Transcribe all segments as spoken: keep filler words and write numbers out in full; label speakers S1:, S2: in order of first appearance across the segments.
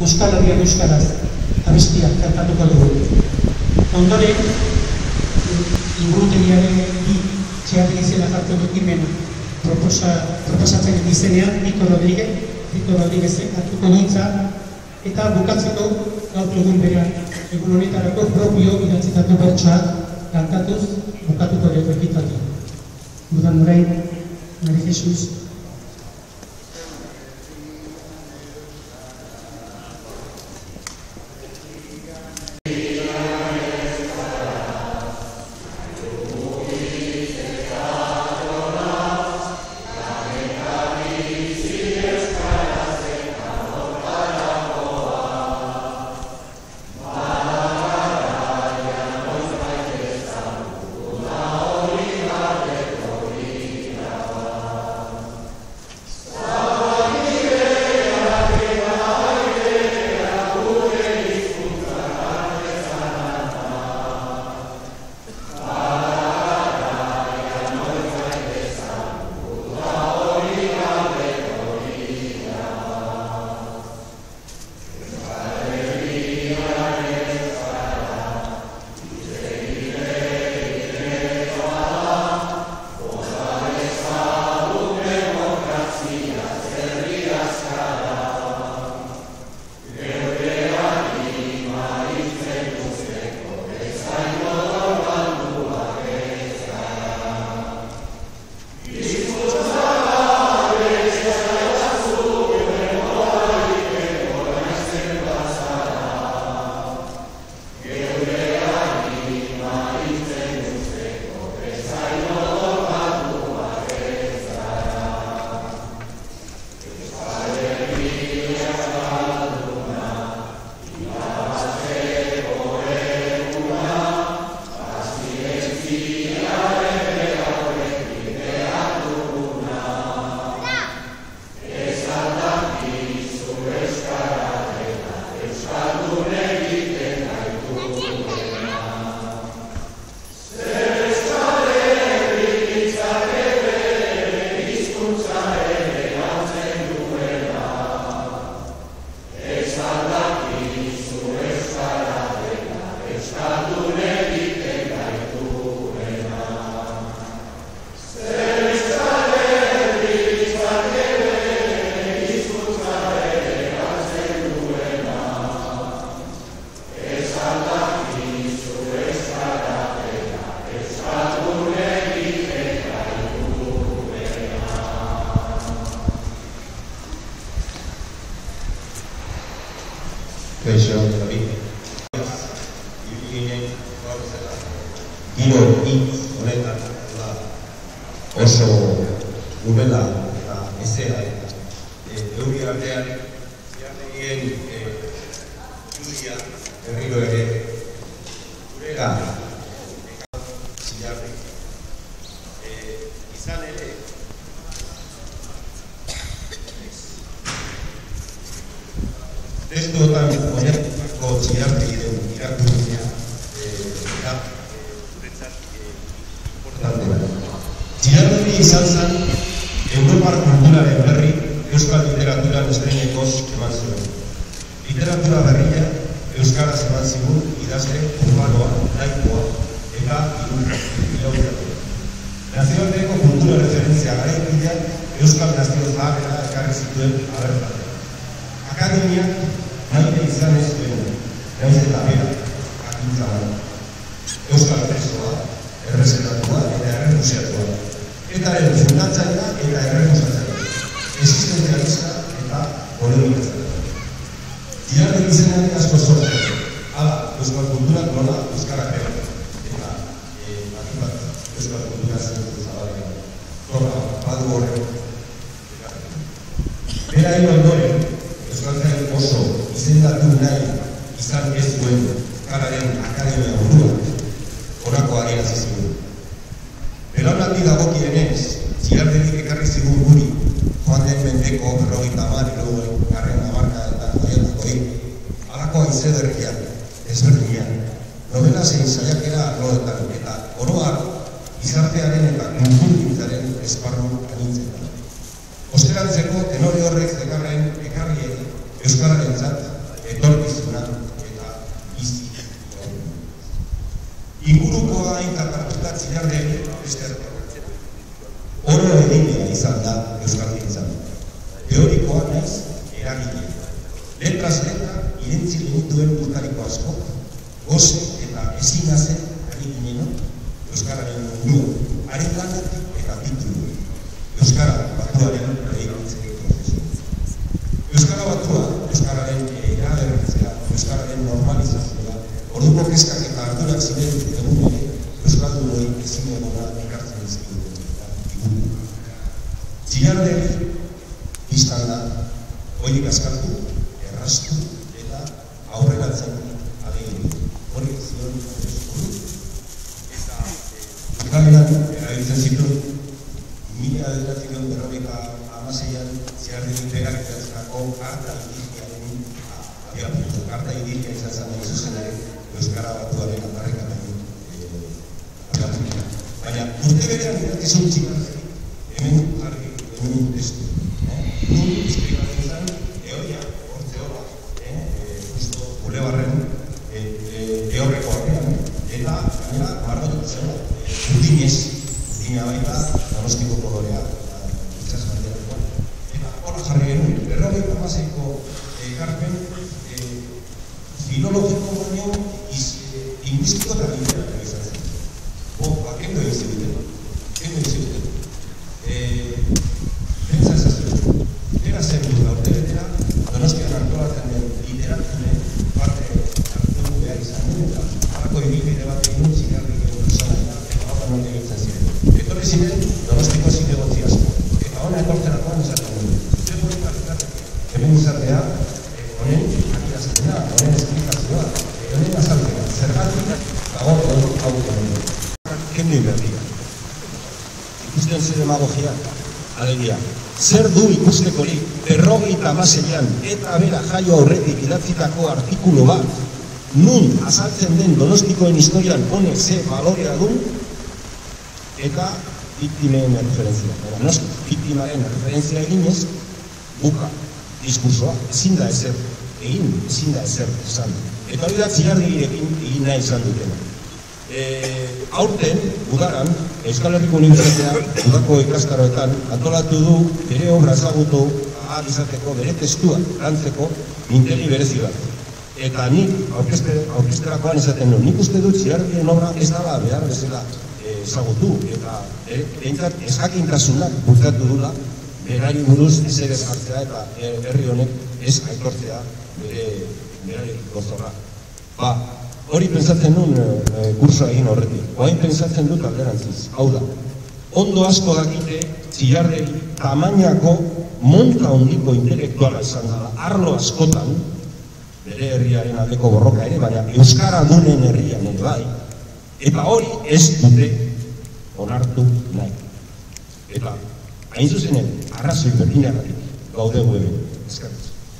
S1: Euskal Herrian euskaraz abestiak kantatuko dugu. Ondoren, ingurutegiaren bi txeatik izena jartu du ekimen proposatzen izenean, Vito Rodríguez, Vito Rodríguez hartuko duitza, eta bukatzeko gaur egun berean, egun honetarako propio idatzitako bertsoak kantatuz bukatuko dugu ekitatu. Dudan orain, Mari Jesus.
S2: Oso gubela eta ezea eta euri artean jartegien Julia berriro ere gurera zilarri izan ere testuotan oinarritutako zilarri irakurtzea da guretzat importantea. Zilarri izan zen Europar kulturaren berri euskal literaturan estrenekoz eman zuen. Literatura berria euskaraz eman zigun idazle urbanoa, laikoa eta iraudiatu. Nazioarteko kultura referentzia garaikideak euskal nazio zaharera ekarri zituen abertate. Akademiak maite izan ez zuen, naiz eta bera, akintza bat. Euskal presoa, errezetatua eta errefusiatua. Etaren fundatzailea eta errefusiatzailea. Existenzialista eta polemikatzailea. Zilarri izenean asko sortzen. Hala, euskal kulturak nola euskarak ere. Eta, bati bat, euskal kultura zentu zabalean. Torra, badu horrek. Bera hil ondoren, euskaltzaren oso izendatu nahi izan ez duen Euskararen Akademia buruak horako adierazi zigun. Belaunaldi dagokienez, Zilarderik ekarri zigun guri, joan den mendeko berrogeita hamar hirugarren hamarkada eta jaialdakoi, halako haize berriak, ezberdinak, novela zein saiakera arloetan eta oro har gizartearen eta kulturgintzaren esparru anitzetan. Osterantzeko tenore horrek zekarren ekarriei euskararentzat etorkizuna eta bizi. Ingurukoa aintzat hartuta Txillardegi beste oro eginea izan da euskalgintzan. Teorikoa naiz eragile. Letras letra irentzi genituen burtariko asko, goze eta ezina zen ari gineno euskararen mundua, haren lanatik eta titulu. Euskara batuaren eraikitzeko prozesu. Euskara batua, euskararen eraberritzea, euskararen normalizazioa, orduko kezkak eta ardurak ziren egun ere, euskaldunoi ezin egona ekartzen izkidu. Txillardegi biztan da, horiek askartu, errastu eta aurreratzen alegin. Horiek zion eskuru. Eta Euskalean erabiltzen zituen mila bederatziehun eta berrogeita hamaseian Txillardegi berak idaztutako karta idiliaren abiapuntu. Karta idilia izan zen nahi zuzen ere euskara batuaren aldarrikapenen abiapuntu. Baina urte berean idatzi zuen Txillardegi hemen jarri, hemen testu. Nun esplikatzen zen eoia, hortzeola, justo bulebarren eorreko artean, eta gainera margotu zela, urdinez, urdina baita, Donostiko kolorea itxas banderakoan. Eta horra jarri genuen, berrogeita hamaseiko ekarpen filologiko baino lingüistiko eta literatuko izan zen. Bo, kendo egin zibiten, kendo egin zibiten. Pentsa ezazuen, bera zen du gaurte betera, Donostian antolatzen den literaturen parte hartu behar izan duen, eta harako ibilbide bat egin Txillardegi persona eta hau non egitzen ziren. Etorri ziren Donostiko zinegotzi asko, eta hona etortzerakoan esaten duen. Zure hori kalitatek, hemen izatea, honen akiraztena, honen esplikazioa, honen azalpena, zergatik dago hau honen. Kendu inbertia. Ikusten zer demagogia, alegia. Zer du ikustekorik berrogeita hamaseian eta bera jaio aurretik idatzitako artikulu bat, nun azaltzen den Donostikoen historian honek ze balorea du, eta biktimen referentzia. Noski, biktimaren referentzia eginez, buka, diskursoa, ezin da ezer egin, ezin da ezer esan. Eta hori da Txillardegirekin egin nahi izan dutena. Aurten, udaran, Euskal Herriko Unibertsitateak udako ikastaroetan antolatu du bere obra ezagutu ahal izateko, bere testua lantzeko mintegi berezi bat. Eta nik aurkezterakoan esaten dut, nik uste dut Txillardegien obra ez dela behar bezala ezagutu, eta behintzat ezjakintasunak bultzatu dula berari buruz ezer ez jartzea eta herri honek ez aitortzea bere gozorra. Ba, hori pentsatzen duen kursoa egin horretik. Oain pentsatzen dut alderantziz. Hau da, ondo asko dakite Txillardegi tamainako monta hondiko intelektuala izan da, arlo askotan, bere herriaren aldeko borroka ere, baina euskara dunen herrian ere bai, eta hori ez dute onartu nahi. Eta, hain zuzenen, arrazoi berdinagatik gaudegu hemen. Eskerrik.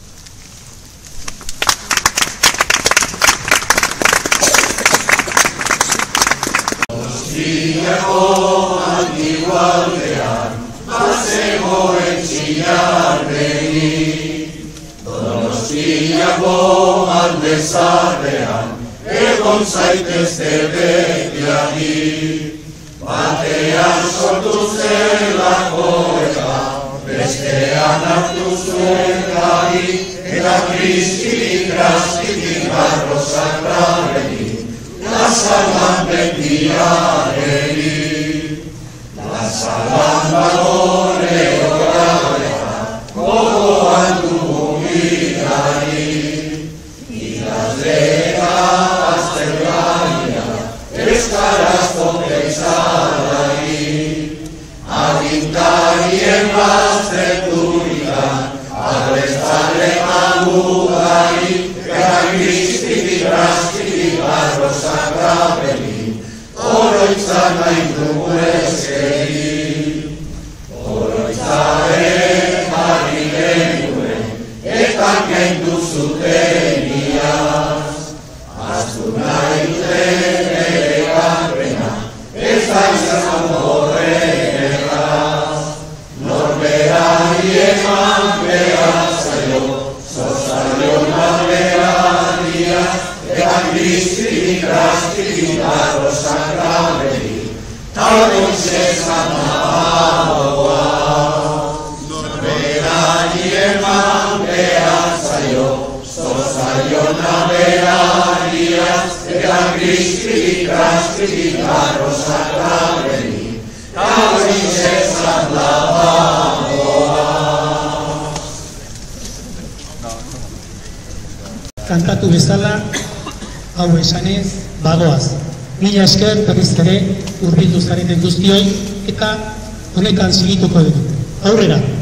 S3: Donostiako antigualdean, bazegoen Txillardegi. Donostiako aldezarrean, egon zaitezte betiagi. Batean sortu zelako eta bestean hartu zuen gari, eta kristitik krastitik barro sakrabeli. La salvan betiareli, la salvan balore oralea, gogoan dugu mirari, idazleka azterlaria, euskarazko peixalari, agintarien bazterturikan, abertzalean ugari, eta kristitik krastitik barro sakrabeli, oroitzan nahi dugu ezkeri. Oroitzaren jarri genuen, eta kendu zuten iaz. Aztu nahi duten ere garpena, ez da izan horren erraz. Norberari eman behar zailo, zozaion behar Christi crucificato sacramenti, tamen sesamawa. Verani eman beatza jo, zozaiona berania, eta Christi crucificato sacramenti, tamen sesamawa.
S1: Kantatu bezala, hau esanez, bagoaz. Mila esker berriz ere hurbildu zareten guztioi eta honetan segituko dugu. Aurrera!